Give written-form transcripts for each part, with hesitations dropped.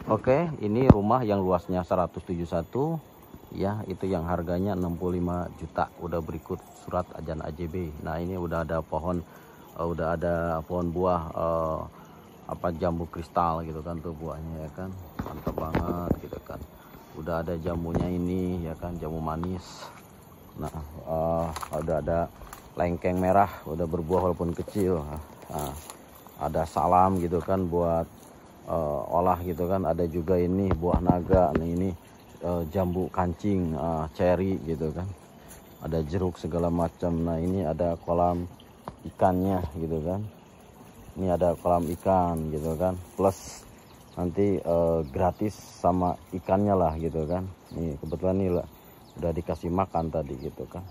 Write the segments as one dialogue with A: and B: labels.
A: Oke, ini rumah yang luasnya 171 ya, itu yang harganya 65 juta. Udah berikut surat ajan AJB. Nah, ini udah ada pohon buah apa jambu kristal gitu kan tuh buahnya ya kan. Mantap banget gitu kan. Udah ada jamunya ini ya kan, jamu manis. Nah, udah ada lengkeng merah, udah berbuah walaupun kecil. Nah, ada salam gitu kan buat olah gitu kan. Ada juga ini buah naga. Nah, ini jambu kancing, cherry gitu kan. Ada jeruk segala macam. Nah, ini ada kolam ikannya gitu kan. Ini ada kolam ikan gitu kan. Plus nanti gratis sama ikannya lah gitu kan. Nih kebetulan nih lah udah dikasih makan tadi gitu kan.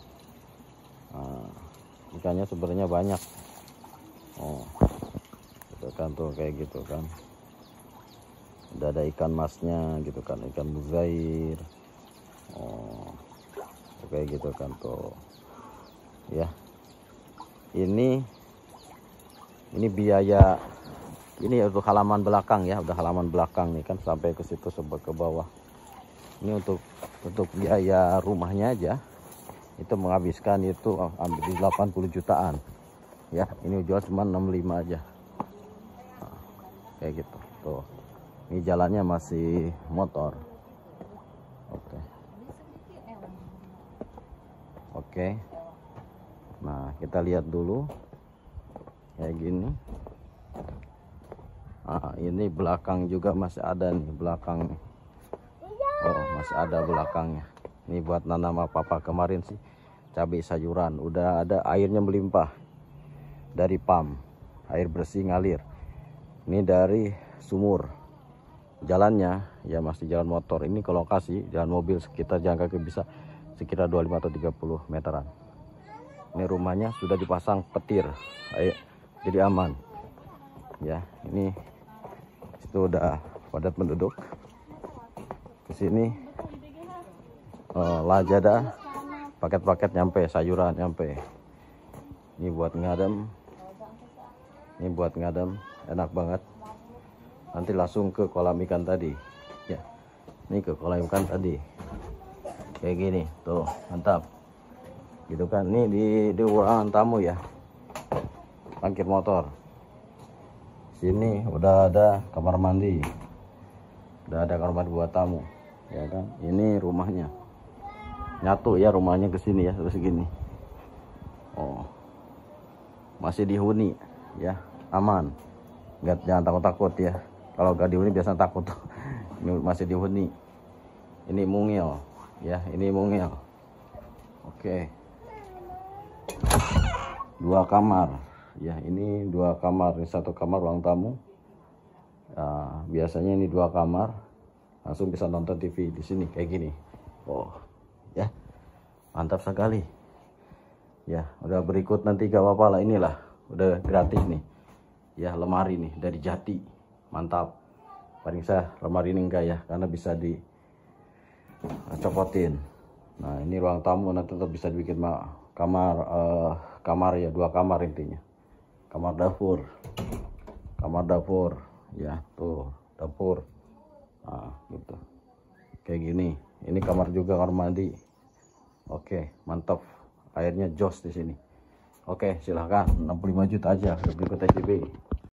A: Ikannya sebenarnya banyak. Oh, gitu kan tuh kayak gitu kan. Udah ada ikan masnya gitu kan, ikan muzair. Oh, kayak gitu kan tuh ya. Ini biaya ini untuk halaman belakang ya, udah halaman belakang nih kan sampai ke situ sampai ke bawah. Ini untuk biaya rumahnya aja itu menghabiskan itu hampir 80 jutaan ya. Ini jual cuma 65 aja. Nah, kayak gitu tuh. Ini jalannya masih motor. Oke. Nah, kita lihat dulu kayak gini. Ini belakang juga masih ada nih belakang. Oh, masih ada belakangnya. Ini buat nanam apa kemarin sih cabai sayuran. Udah ada airnya melimpah dari pam, air bersih ngalir. Ini dari sumur. Jalannya ya masih jalan motor. Ini ke lokasi jalan mobil sekitar jalan kaki bisa sekitar 25 atau 30 meteran. Ini rumahnya sudah dipasang petir, jadi aman ya. Ini itu udah padat penduduk. Kesini lajada paket-paket nyampe, sayuran nyampe. Ini buat ngadem, enak banget. Nanti langsung ke kolam ikan tadi ya. Ini ke kolam ikan tadi kayak gini tuh, mantap gitu kan. Ini di ruangan tamu ya, parkir motor. Sini udah ada kamar mandi, udah ada kamar mandi buat tamu ya kan. Ini rumahnya nyatu ya, rumahnya ke sini ya, terus segini. Oh, masih dihuni ya, aman. Jangan takut-takut ya. Kalau gak dihuni biasanya takut. Ini masih dihuni. Ini mungil ya, ini mungil. Oke. 2 kamar ya, ini 2 kamar. Ini 1 kamar ruang tamu. Nah, biasanya ini 2 kamar, langsung bisa nonton TV di sini kayak gini. Oh ya, mantap sekali ya. Udah berikut nanti gak apa-apa lah, inilah udah gratis nih ya. Lemari nih dari Jati, mantap. Paling saya lemari ini enggak ya, karena bisa dicopotin. Nah, ini ruang tamu nanti tetap bisa dibikin kamar ya, 2 kamar intinya. Kamar dapur ya, tuh dapur. Nah, gitu kayak gini. Ini kamar juga, kamar mandi. Oke, mantap. Airnya jos di sini. Oke, silahkan 65 juta aja. Berikut SCB.